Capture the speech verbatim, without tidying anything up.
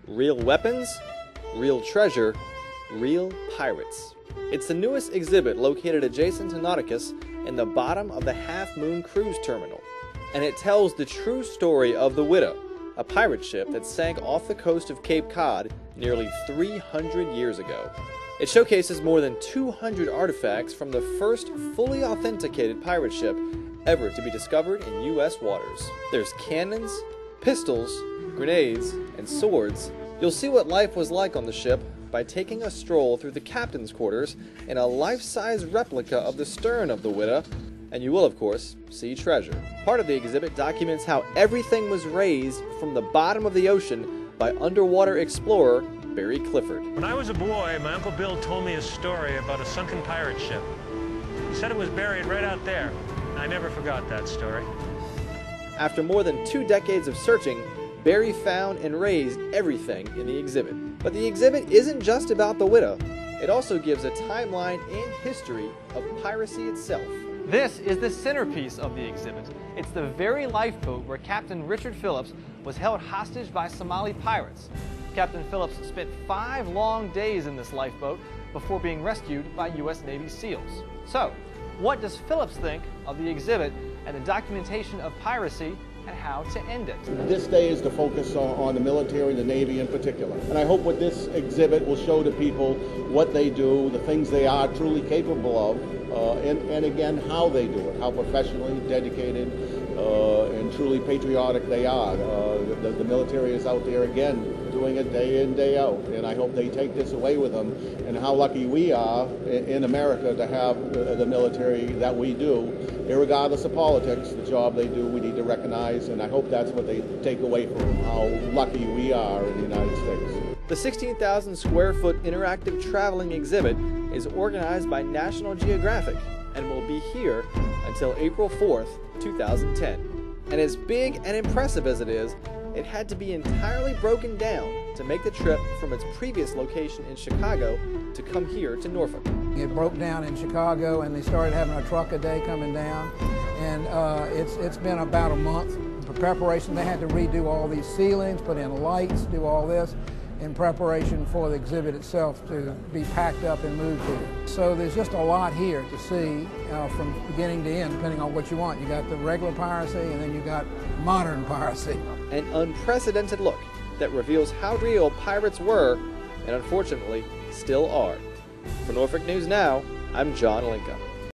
Real weapons, real treasure, real pirates. It's the newest exhibit located adjacent to Nauticus in the bottom of the Half Moon Cruise Terminal. And it tells the true story of the Widow, a pirate ship that sank off the coast of Cape Cod nearly three hundred years ago. It showcases more than two hundred artifacts from the first fully authenticated pirate ship ever to be discovered in U S waters. There's cannons, pistols, grenades, and swords. You'll see what life was like on the ship by taking a stroll through the captain's quarters in a life-size replica of the stern of the Widow, and you will, of course, see treasure. Part of the exhibit documents how everything was raised from the bottom of the ocean by underwater explorer Barry Clifford. When I was a boy, my Uncle Bill told me a story about a sunken pirate ship. He said it was buried right out there. I never forgot that story. After more than two decades of searching, Barry found and raised everything in the exhibit. But the exhibit isn't just about the Widow. It also gives a timeline and history of piracy itself. This is the centerpiece of the exhibit. It's the very lifeboat where Captain Richard Phillips was held hostage by Somali pirates. Captain Phillips spent five long days in this lifeboat before being rescued by U S Navy SEALs. So, what does Phillips think of the exhibit and the documentation of piracy and how to end it? This day is to focus on, on the military, the Navy in particular. And I hope what this exhibit will show to people what they do, the things they are truly capable of, uh, and, and again, how they do it, how professionally dedicated uh, and truly patriotic they are. Uh, the, the military is out there, again, doing it day in, day out. And I hope they take this away with them, and how lucky we are in, in America to have the, the military that we do. Irregardless of politics, the job they do, we need to recognize, and I hope that's what they take away from them, how lucky we are in the United States. The sixteen thousand square foot interactive traveling exhibit is organized by National Geographic and will be here until April fourth, two thousand ten. And as big and impressive as it is, it had to be entirely broken down to make the trip from its previous location in Chicago to come here to Norfolk. It broke down in Chicago, and they started having a truck a day coming down, and uh, it's it's been about a month for preparation. They had to redo all these ceilings, put in lights, do all this in preparation for the exhibit itself to be packed up and moved here. So there's just a lot here to see uh, from beginning to end, depending on what you want. You got the regular piracy, and then you got modern piracy. An unprecedented look that reveals how real pirates were, and unfortunately still are. For Norfolk News Now, I'm John Linka.